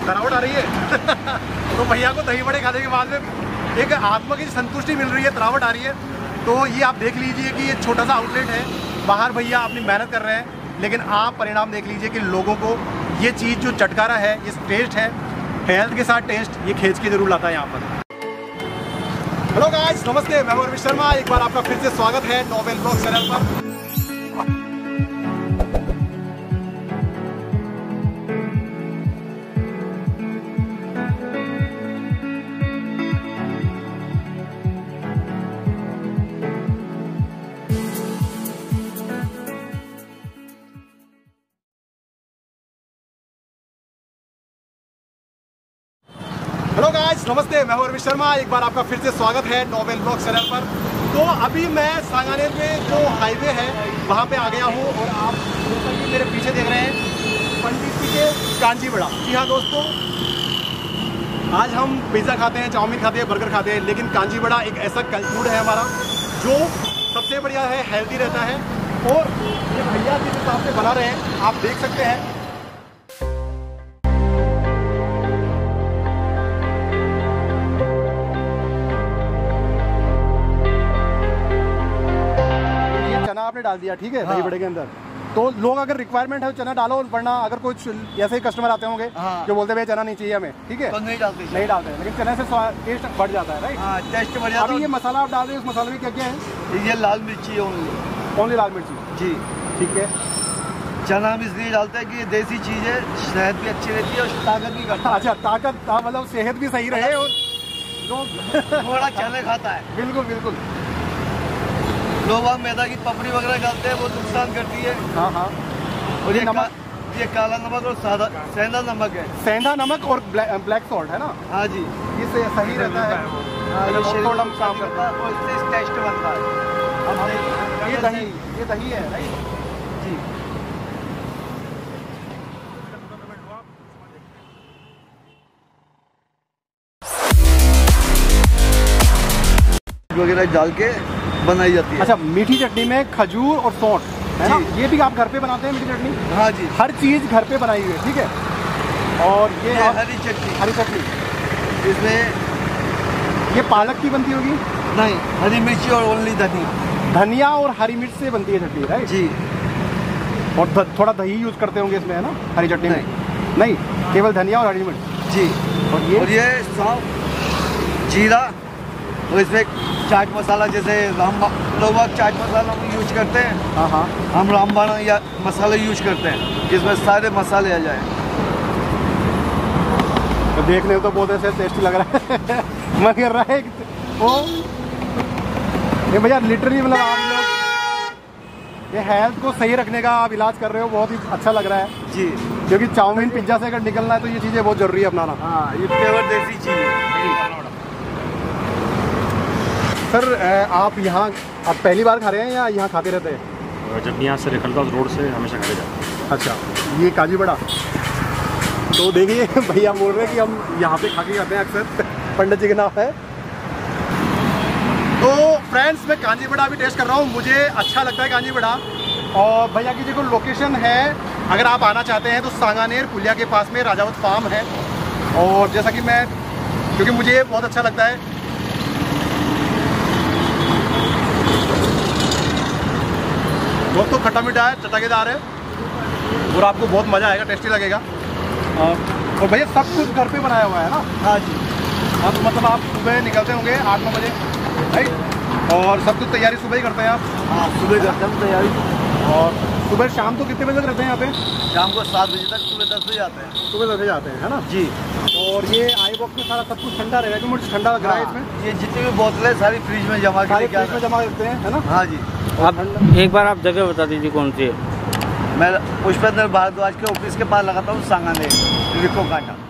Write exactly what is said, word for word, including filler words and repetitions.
तरावट आ रही है तो भैया को दही बड़े खाने के बाद में एक आत्मा की संतुष्टि मिल रही है, तरावट आ रही है। तो ये आप देख लीजिए कि ये छोटा सा आउटलेट है, बाहर भैया अपनी मेहनत कर रहे हैं, लेकिन आप परिणाम देख लीजिए कि लोगों को ये चीज़ जो चटकारा है, ये टेस्ट है, हेल्थ के साथ टेस्ट, ये खींच के जरूर लाता है यहाँ पर। हेलो गाइस, नमस्ते, मैं हूं अरविंद शर्मा। एक बार आपका फिर से स्वागत है नोवेल ब्लॉग चैनल पर। हेलो गाइस, नमस्ते, मैं हूं अरविंद शर्मा। एक बार आपका फिर से स्वागत है नोवेल ब्लॉग चैनल पर। तो अभी मैं सांगानेर में जो हाईवे है वहां पे आ गया हूं और आप जैसा कि मेरे पीछे देख रहे हैं पंडित जी के कांजी बड़ा। जी हाँ दोस्तों, आज हम पिज़्ज़ा खाते हैं, चाउमीन खाते हैं, बर्गर खाते हैं, लेकिन कांजी बड़ा एक ऐसा फूड है हमारा जो सबसे बढ़िया है, हेल्दी रहता है। और ये भैया जिस हिसाब से बना रहे हैं आप देख सकते हैं। आपने डाल दिया, ठीक है, दही बड़े के अंदर। तो लोग अगर रिक्वायरमेंट है तो चना डालो, वरना अगर कुछ ऐसे ही कस्टमर आते होंगे हाँ। जो बोलते हैं चना नहीं चाहिए हमें, ठीक है, तो नहीं डालते नहीं डालते हैं, लेकिन चने से टेस्ट बढ़ जाता है, राइट? हाँ, टेस्ट बढ़ जाता है। अभी ये मसाला आप डाल रहे हैं, उस मसाले में क्या क्या है? ये लाल मिर्ची, ओनली ओनली लाल मिर्ची जी, ठीक है। चना हम इसलिए डालते हैं कि ये देसी चीज़ है, सेहत भी अच्छी रहती है और ताकत भी करता है। अच्छा, ताकत, मतलब सेहत भी सही रहे और लोग थोड़ा चने खाता है। बिल्कुल बिल्कुल। लोग वहाँ मैदा की पपड़ी वगैरह डालते हैं, वो नुकसान करती है। हाँ हाँ। और ये नमक, ये काला नमक और सादा सेंधा नमक है। सेंधा नमक और ब्लैक सॉल्ट है ना? हाँ जी, ये सही रहता है, थोड़ा काम करता है और इससे टेस्ट बनता है। ये दही, ये दही है, राइट जी। वगैरह डाल के बनाई जाती है। अच्छा, मीठी चटनी में खजूर और सौंठ है ना? ये भी आप घर पे बनाते हैं मीठी चटनी? हाँ जी, हर चीज़ घर पे बनाई हुई है, ठीक है। और ये, ये हरी चटनी, हरी चटनी इसमें ये पालक की बनती होगी? नहीं, हरी मिर्ची और ओनली धनिया धनिया और हरी मिर्च से बनती है चटनी, राइट जी। और द, थोड़ा दही यूज़ करते होंगे इसमें, है ना, हरी चटनी में? नहीं, केवल धनिया और हरी मिर्च जी। और ये और ये सौंफ, जीरा और इसमें चाट मसाला, जैसे राम लोग चाट मसाला हम यूज करते हैं। हाँ हाँ, हम रामबाड़ा या मसाला यूज करते हैं, जिसमें सारे मसाले आ जाए। तो देखने में तो बहुत ऐसे टेस्टी लग रहा है मन कर रहा है वो ये भैया, लिटरली मतलब आप लोग ये हेल्थ को सही रखने का आप इलाज कर रहे हो, बहुत ही अच्छा लग रहा है जी। क्योंकि चाउमीन पिज्जा से अगर निकलना है तो ये चीज़ें बहुत ज़रूरी है अपनाना। हाँ, ये प्योर देसी चीज़ है। सर, आप यहाँ आप पहली बार खा रहे हैं या यहाँ खाते रहते हैं? जब यहाँ से निकलता हूँ रोड से हमेशा खाते जाते हैं। अच्छा, ये काजी बड़ा तो देखिए भैया बोल रहे हैं कि हम यहाँ पे खा के जाते हैं अक्सर, पंडित जी के नाम है। तो फ्रेंड्स, मैं कांजी बड़ा भी टेस्ट कर रहा हूँ, मुझे अच्छा लगता है कांजी बड़ा। और भैया की जो लोकेशन है, अगर आप आना चाहते हैं तो सांगानेर पुलिया के पास में राजावत फार्म है। और जैसा कि मैं, क्योंकि मुझे बहुत अच्छा लगता है, बहुत तो खट्टा मीठा है, चटकेदार है और आपको बहुत मज़ा आएगा, टेस्टी लगेगा। और भैया सब कुछ घर पे बनाया हुआ है ना? हाँ जी। अब मतलब आप सुबह निकलते होंगे आठ नौ बजे, राइट? और सब कुछ तैयारी सुबह ही करते हैं आप? हाँ, सुबह करते हैं तैयारी। और सुबह शाम को कितने बजे तक रहते हैं यहाँ पे? शाम को सात बजे तक, सुबह दस बजे आते हैं। सुबह दस बजे आते हैं, है ना जी। और ये आई बॉक्स में सारा सब कुछ ठंडा रहेगा, क्योंकि मुझे ठंडा लग रहा है इसमें। ये जितनी भी बोतलें सारी फ्रिज में जमा सारी फ्रिज में जमा करते हैं, है ना? हाँ जी। आप एक बार आप जगह बता दीजिए कौन सी है? मैं पुष्पेंद्र भारद्वाज के ऑफिस के पास लगाता हूँ, सांगानेर, रिको कांटा।